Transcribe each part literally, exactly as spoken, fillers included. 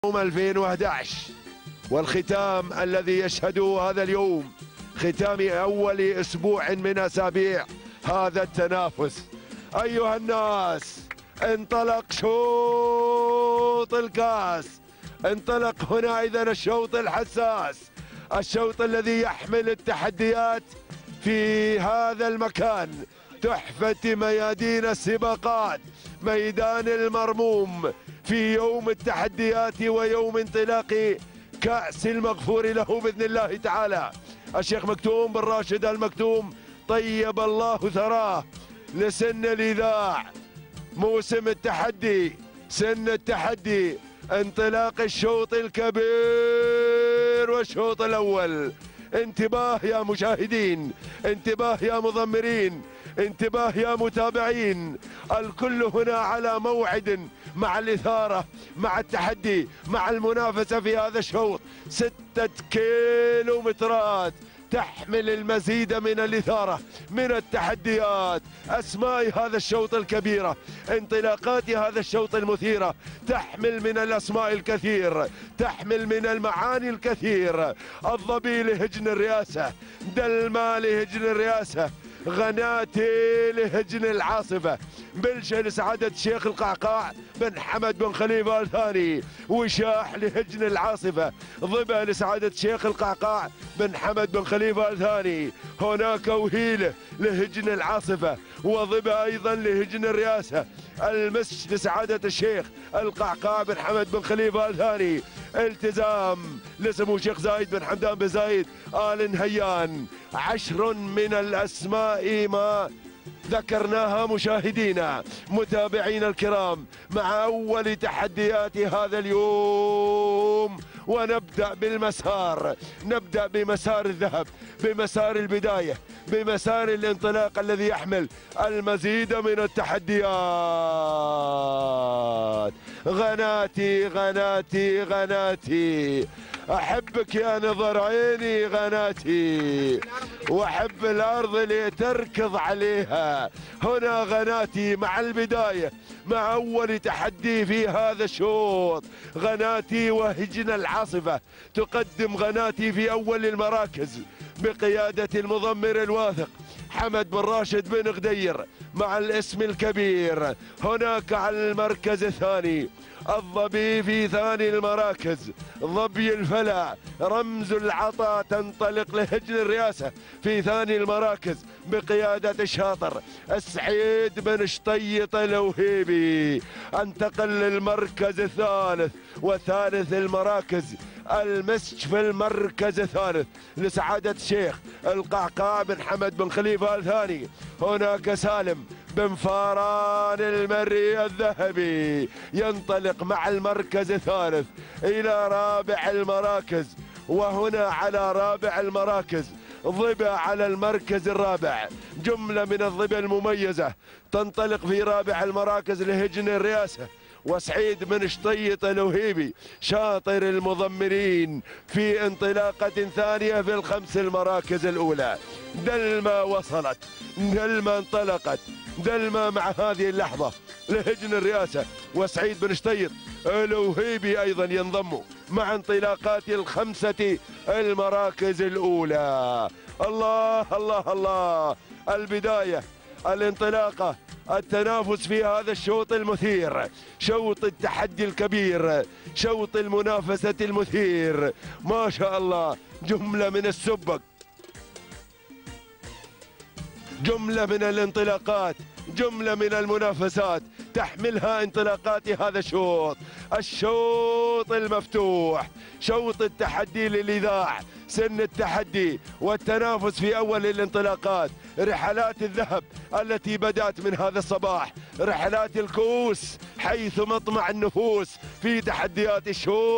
ألفين وأحد عشر، والختام الذي يشهده هذا اليوم ختام أول أسبوع من أسابيع هذا التنافس. أيها الناس، انطلق شوط الكاس، انطلق هنا إذا الشوط الحساس، الشوط الذي يحمل التحديات في هذا المكان، تحفة ميادين السباقات، ميدان المرموم في يوم التحديات ويوم انطلاق كأس المغفور له بإذن الله تعالى. الشيخ مكتوم بن راشد المكتوم طيب الله ثراه لسن الإذاع، موسم التحدي، سن التحدي، انطلاق الشوط الكبير والشوط الأول. انتباه يا مشاهدين، انتباه يا مضمرين، انتباه يا متابعين، الكل هنا على موعد مع الإثارة، مع التحدي، مع المنافسة في هذا الشوط. ستة كيلومترات تحمل المزيد من الإثارة، من التحديات، أسماء هذا الشوط الكبيرة، انطلاقات هذا الشوط المثيرة، تحمل من الأسماء الكثير، تحمل من المعاني الكثير. الظبي لهجن الرئاسة، دلما لهجن الرئاسة، غناتي لهجن العاصفة، بلشة لسعادة الشيخ القعقاع بن حمد بن خليفة الثاني، وشاح لهجن العاصفة، ضبة لسعادة الشيخ القعقاع بن حمد بن خليفة الثاني، هناك وهيلة لهجن العاصفة، وضبة أيضا لهجن الرئاسة، المسج لسعادة الشيخ القعقاع بن حمد بن خليفة الثاني، التزام لسمو الشيخ زايد بن حمدان بن زايد آل نهيان. عشر من الأسماء ما ذكرناها مشاهدينا متابعينا الكرام مع أول تحديات هذا اليوم، ونبدأ بالمسار، نبدأ بمسار الذهب، بمسار البداية، بمسار الانطلاق الذي يحمل المزيد من التحديات. غناتي غناتي غناتي، أحبك يا نظر عيني غناتي، وأحب الأرض اللي تركض عليها. هنا غناتي مع البداية، مع أول تحدي في هذا الشوط. غناتي وهجن العاصفة، تقدم غناتي في أول المراكز بقيادة المضمر الواثق حمد بن راشد بن غدير مع الاسم الكبير. هناك على المركز الثاني الظبي في ثاني المراكز، ظبي الفلا رمز العطا، تنطلق لهجن الرئاسة في ثاني المراكز بقيادة الشاطر السعيد بن شطيط الوهيبي. انتقل للمركز الثالث وثالث المراكز، المسج في المركز الثالث لسعادة الشيخ القعقاع بن حمد بن خليفة الثاني. هناك سالم بن فاران المري الذهبي ينطلق مع المركز الثالث إلى رابع المراكز، وهنا على رابع المراكز ظبا على المركز الرابع. جملة من الظبا المميزة تنطلق في رابع المراكز لهجن الرئاسة، وسعيد بن شطيط الوهيبي شاطر المضمرين في انطلاقة ثانية في الخمس المراكز الأولى. دلما وصلت، دلما انطلقت، دلما مع هذه اللحظة لهجن الرئاسة، وسعيد بن شطيط الوهيبي أيضا ينضم مع انطلاقات الخمسة المراكز الأولى. الله الله الله، البداية، الانطلاقة، التنافس في هذا الشوط المثير، شوط التحدي الكبير، شوط المنافسة المثير. ما شاء الله، جملة من السبق، جملة من الانطلاقات، جملة من المنافسات تحملها انطلاقات هذا الشوط، الشوط المفتوح، شوط التحدي للإذاعة، سن التحدي والتنافس في أول الانطلاقات. رحلات الذهب التي بدأت من هذا الصباح، رحلات الكؤوس حيث مطمع النفوس في تحديات الشوط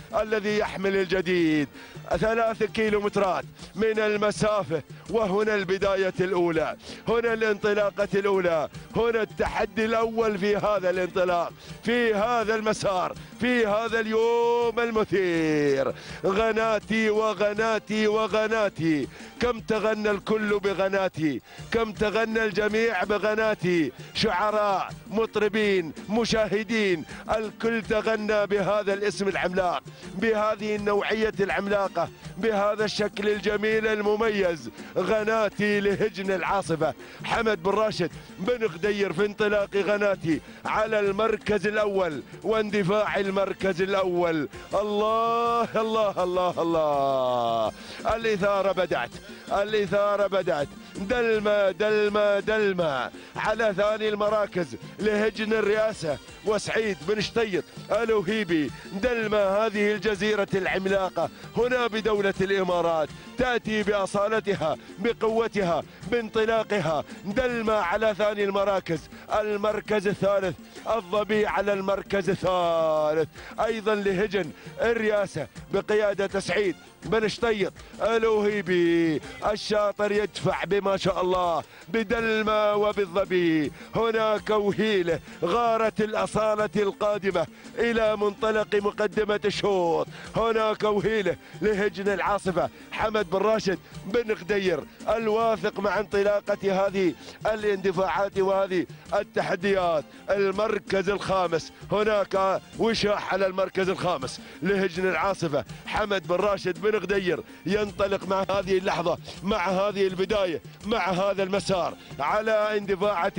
الذي يحمل الجديد. ثلاث كيلومترات من المسافة، وهنا البداية الأولى، هنا الانطلاقة الأولى، هنا التحدي الأول في هذا الانطلاق، في هذا المسار، في هذا اليوم المثير. غناتي وغناتي وغناتي، كم تغنى الكل بغناتي، كم تغنى الجميع بغناتي، شعراء، مطربين، مشاهدين، الكل تغنى بهذا الاسم العملاق، بهذه النوعية العملاقة، بهذا الشكل الجميل المميز. غناتي لهجن العاصفة حمد بن راشد بن غدير في انطلاق غناتي على المركز الأول واندفاع المركز الأول. الله الله الله الله، الإثارة بدأت، الإثارة بدأت، دلمة دلمة دلمة على ثاني المراكز لهجن الرئاسة وسعيد بن شطيط الوهيبي. دلمة هذه الجزيرة العملاقة هنا بدولة الإمارات تأتي بأصالتها بقوتها بانطلاقها. دلمة على ثاني المراكز. المركز الثالث الظبي على المركز الثالث أيضا لهجن الرئاسة بقيادة سعيد بن شطيط الوهيبي. الشاطر يدفع بما شاء الله بدلمة وبالظبي. هناك وهيلة غارة الأصالة القادمة إلى منطلق مقدمة الشوط. هناك وهيلة لهجن العاصفة حمد بن راشد بن غدير الواثق مع انطلاقة هذه الاندفاعات وهذه التحديات. المركز الخامس هناك وشاح على المركز الخامس لهجن العاصفة حمد بن راشد بن غدير ينطلق مع هذه اللحظة، مع هذه البداية، مع هذا المسار على اندفاعة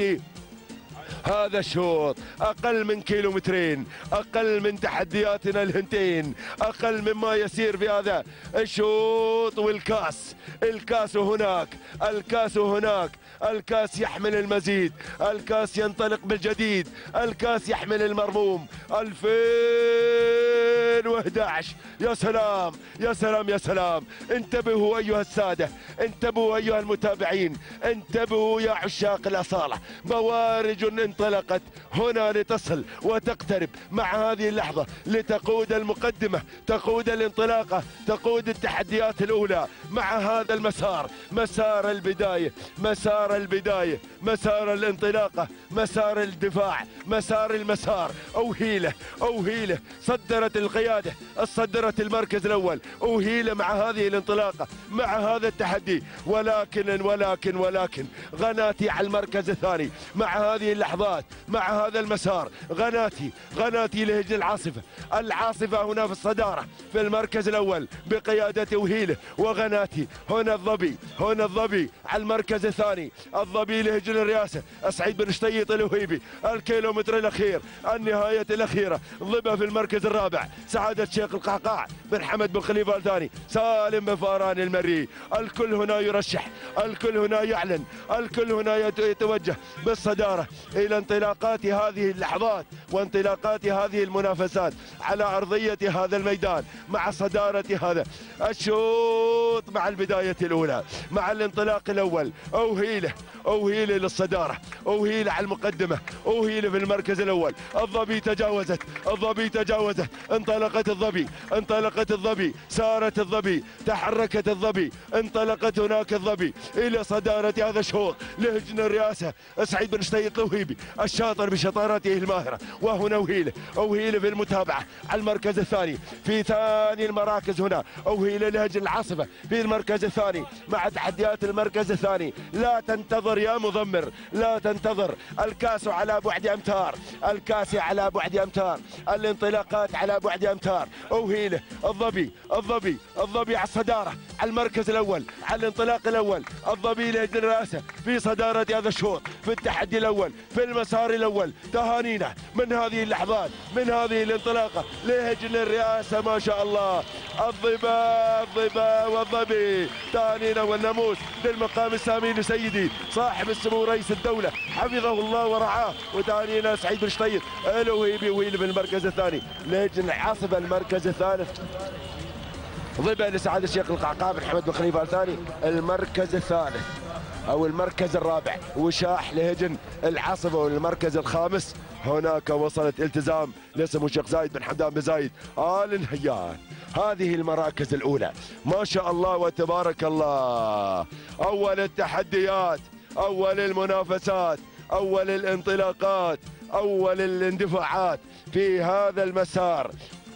هذا الشوط. أقل من كيلومترين، أقل من تحدياتنا الهنتين، أقل مما يسير في هذا الشوط. والكاس، الكاس هناك، الكاس هناك، الكاس يحمل المزيد، الكاس ينطلق بالجديد، الكاس يحمل المرموم. ألفين وأحد عشر يا سلام يا سلام يا سلام. انتبهوا أيها السادة، انتبهوا أيها المتابعين، انتبهوا يا عشاق الأصالة. بوارج انطلقت هنا لتصل وتقترب مع هذه اللحظة لتقود المقدمة، تقود الانطلاقة، تقود التحديات الأولى مع هذا المسار، مسار البداية، مسار البداية، مسار الانطلاقة، مسار الدفاع، مسار المسار. أوهيلة أوهيلة صدرت القيادة، صدرت المركز الأول. أوهيلة مع هذه الانطلاقة، مع هذا التحدي. ولكن ولكن ولكن غناتي على المركز الثاني مع هذه اللحظات، مع هذا المسار. غناتي غناتي لهجن العاصفة. العاصفة هنا في الصدارة في المركز الأول بقيادة وهيلة وغناتي. هنا الظبي، هنا الظبي على المركز الثاني. الظبي لهجن الرئاسة سعيد بن شطيط الوهيبي. الكيلومتر الأخير، النهاية الأخيرة. ضبة في المركز الرابع سعادة شيخ القعقاع بن حمد بن خليفة الثاني. سالم بن فاران المري. الكل هنا يرشح، الكل هنا يعلن، الكل هنا يتوجه بالصدارة إلى انطلاقات هذه اللحظات وانطلاقات هذه المنافسات على أرضية هذا الميدان مع صدارة هذا الشوط، مع البداية الأولى، مع الانطلاق الأول. أوهيلة أوهيلة للصدارة، أوهيلة على المقدمة، أوهيلة في المركز الأول. الظبي تجاوزت، الظبي تجاوزت، انطلقت الظبي، انطلقت الظبي، سارت الظبي، تحركت الظبي، انطلقت هناك الظبي إلى صدارة هذا الشوط لهجن الرئاسة سعيد بن شطيط الوهيبي الشاطر بشطارته الماهرة. وهنا وهيلة، أوهيلة في المتابعة على المركز الثاني في ثاني المراكز. هنا أوهيلة لهجن العاصفة في المركز الثاني مع تحديات المركز الثاني. لا تنتظر يا مضمر، لا تنتظر. الكاس على بعد أمتار، الكاس على بعد أمتار، الانطلاقات على بعد أمتار. أوهيلة الظبي، الظبي الظبي على الصدارة على المركز الأول، على الانطلاق الأول. الظبي لهجن الرئاسة في صدارة هذا الشوط في التحدي الأول في المسار الأول. تهانينا من هذه اللحظات، من هذه الانطلاقة لهجن الرئاسة. ما شاء الله، الظباء الظباء والظبي. تهانينا والناموس للمقام السامي لسيدي صاحب السمو رئيس الدولة حفظه الله ورعاه. وتهانينا سعيد بن شطيط الوهيبي وهيل في المركز الثاني. لهجن العاصفة المركز الثالث. ظباء لسعادة الشيخ القعقاع بن حمد بن خليفة الثاني المركز الثالث. او المركز الرابع وشاح لهجن العاصفه والمركز الخامس. هناك وصلت التزام لسمو الشيخ زايد بن حمدان بن زايد آل نهيان. هذه المراكز الاولى ما شاء الله وتبارك الله. اول التحديات، اول المنافسات، اول الانطلاقات، اول الاندفاعات في هذا المسار.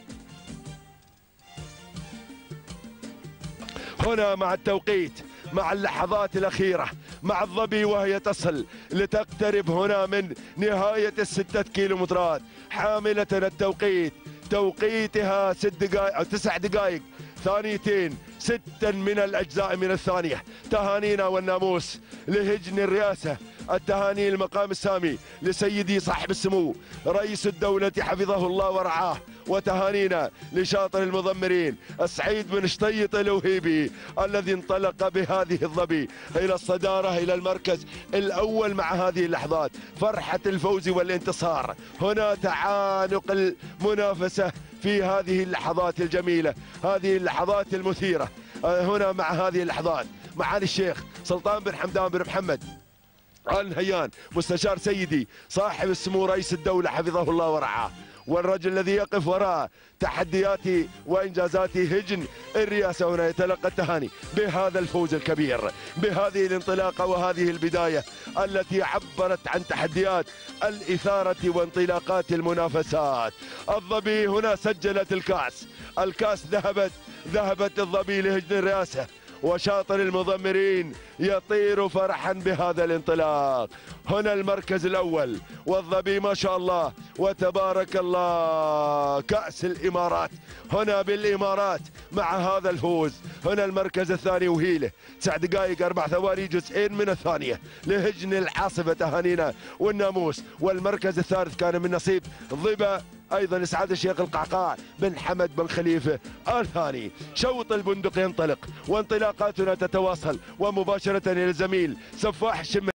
هنا مع التوقيت، مع اللحظات الأخيرة، مع الظبي وهي تصل لتقترب هنا من نهاية الستة كيلومترات، حاملة التوقيت، توقيتها ست دقائق أو تسع دقائق ثانيتين ستا من الأجزاء من الثانية. تهانينا والناموس لهجن الرئاسة، التهاني المقام السامي لسيدي صاحب السمو رئيس الدولة حفظه الله ورعاه، وتهانينا لشاطر المضمرين السعيد بن شطيط الوهيبي الذي انطلق بهذه الظبي إلى الصدارة، إلى المركز الأول مع هذه اللحظات. فرحة الفوز والانتصار، هنا تعانق المنافسة في هذه اللحظات الجميلة، هذه اللحظات المثيرة. هنا مع هذه اللحظات معالي الشيخ سلطان بن حمدان بن محمد آل نهيان مستشار سيدي صاحب السمو رئيس الدولة حفظه الله ورعاه، والرجل الذي يقف وراء تحديات وإنجازات هجن الرئاسة هنا يتلقى التهاني بهذا الفوز الكبير، بهذه الانطلاقة وهذه البداية التي عبرت عن تحديات الإثارة وانطلاقات المنافسات. الظبي هنا سجلت الكأس، الكأس ذهبت ذهبت الظبي لهجن الرئاسة، وشاطر المضمرين يطير فرحا بهذا الانطلاق. هنا المركز الأول والظبي ما شاء الله وتبارك الله كأس الإمارات هنا بالإمارات مع هذا الفوز. هنا المركز الثاني وهيله تسع دقائق أربع ثواني جزئين من الثانية لهجن العاصفة، تهانينا والناموس. والمركز الثالث كان من نصيب ضبا ايضا اسعاد الشيخ القعقاع بن حمد بن خليفه آل ثاني. شوط البندق ينطلق وانطلاقاتنا تتواصل، ومباشره الى الزميل سفاح الشم